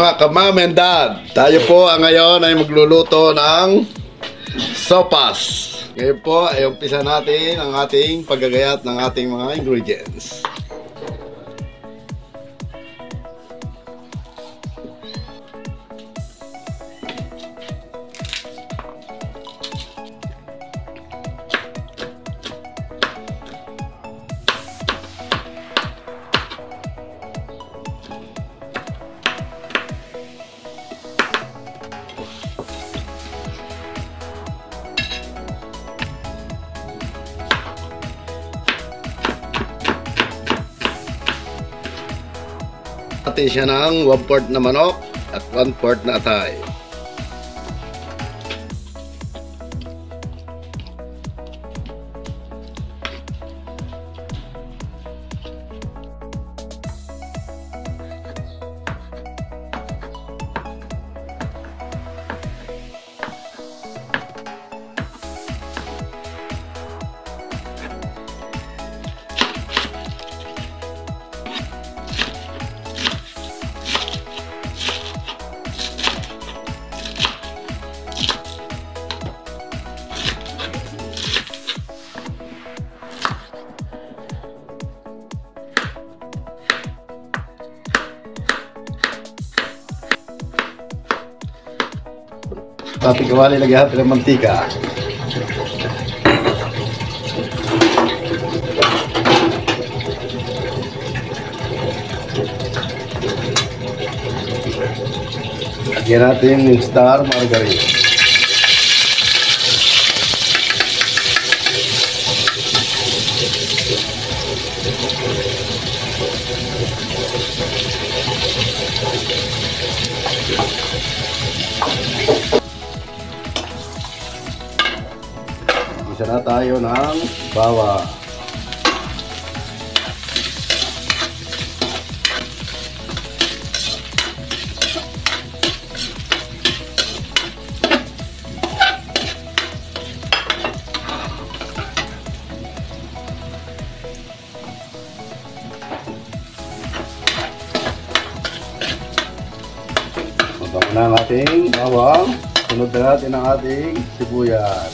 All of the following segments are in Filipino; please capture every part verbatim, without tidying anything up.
mga ka-mom and dad, tayo po ang ngayon ay magluluto ng sopas. Ngayon po ay umpisa natin ang ating paggagayat ng ating mga ingredients. Natin siya ng one fourth na manok at one fourth na atay. Tapi kawali lagi hati ng mantika. Lagyan natin yung star margarine. Isa na tayo ng bawang. Magbago na ang ating bawang. Sunod na natin ang ating sibuyas.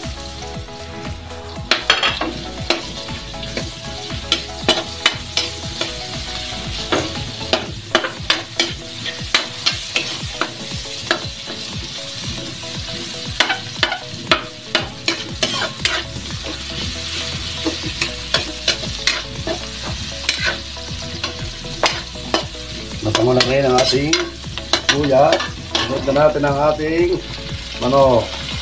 Matamo na rin ang ating luya. Sunod na natin ang ating manok.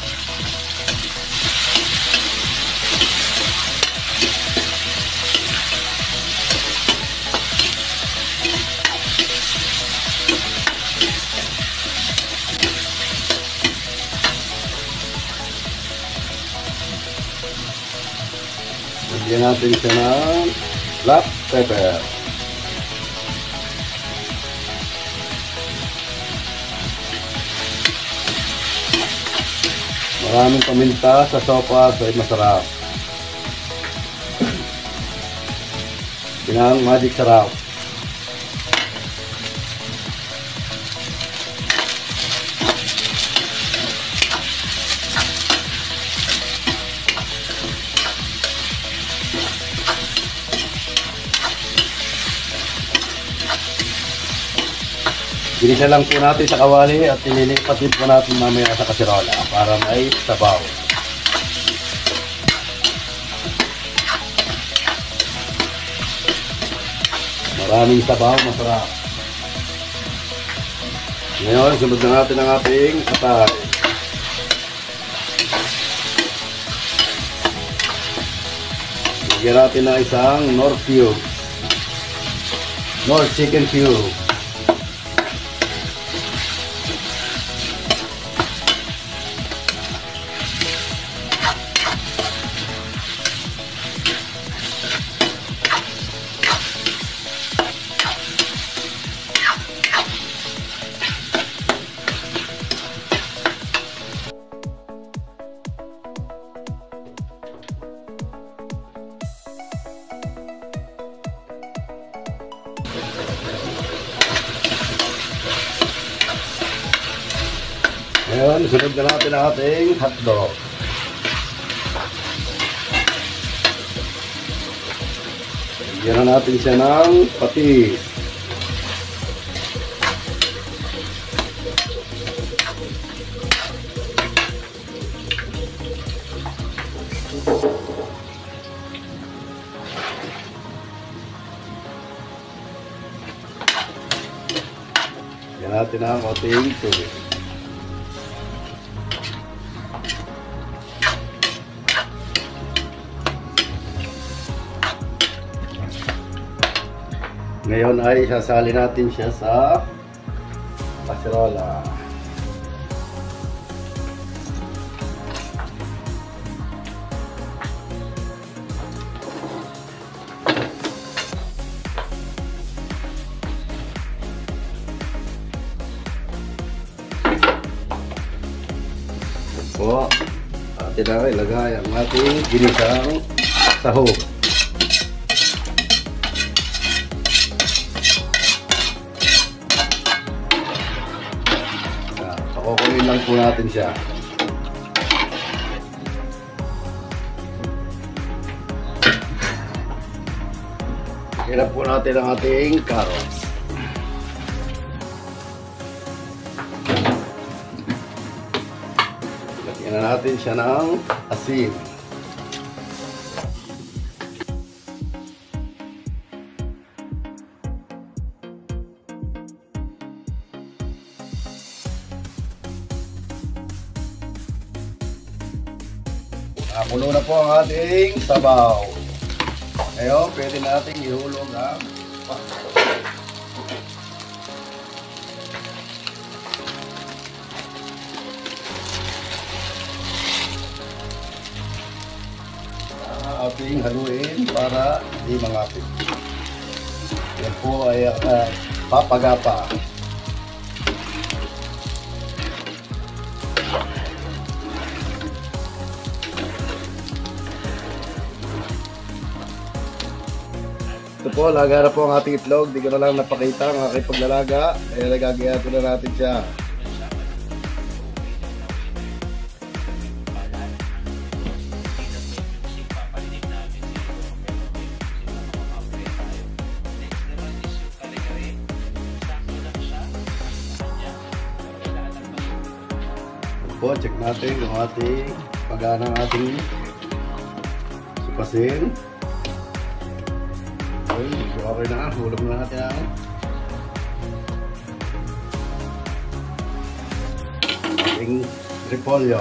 Lagyan natin siya ng black pepper. Maraming paminta sa sopas ay masarap. Pinang magic sarap. Ginisa lang po natin sa kawali at ililipat din po natin mamaya sa kasirola para may sabaw. Maraming sabaw, masarap. Ngayon, sunod na natin ang ating atay. Lagyan natin na isang North cube. North chicken cube. Ngayon, sunod na natin ang ating hotdog. Lagyan na natin siya ng patis. Lagyan natin ang ating tubig. Ngayon ay sasali natin siya sa kaserola. Po, atin na ilagay ang ating ginisang sahog. Pakukunin lang po natin siya. Hirap po natin ang ating carrots. Lagyan na natin siya ng asin. Nakulo na po ang ating sabaw. Ngayon, pwede natin ihulog ang pasta. Ating haluin para hindi mangapit. Yan po ay uh, papagapa. Ito po, laga na po ang ating itlog. Di ko na lang napakita ang aking paglalaga. Kaya nagagayatin na natin siya. Ito po, check natin yung ating pagana ng ating supasin. Okay na, hulog na natin ang ating repolyo.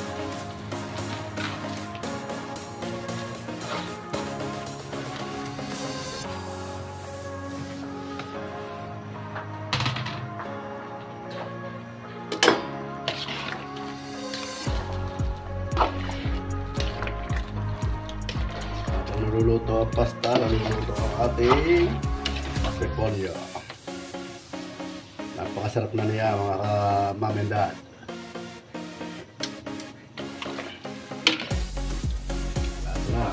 Niluluto ang pasta, niluluto ang ating repolyo. Napakasarap na niya mga uh, mom and dad. Lahat na.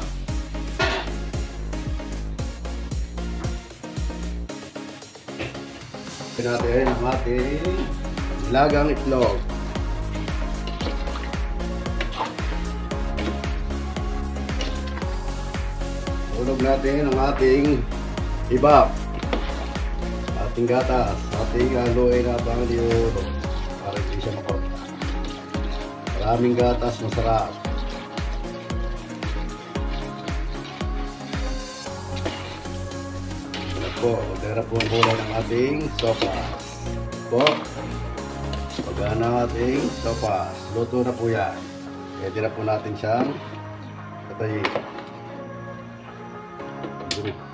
Ito natin ang ating lagang itlog. Hulog natin ang ating ibap, ating gatas, ating haluin na bang dihulog para hindi siya makorta. Maraming gatas, masarap. Ito po, magdarap po ang kulay ng ating sopas. Po, pagana ang ating sopas. Luto na po yan. Pwede na po natin siyang patayin. Good.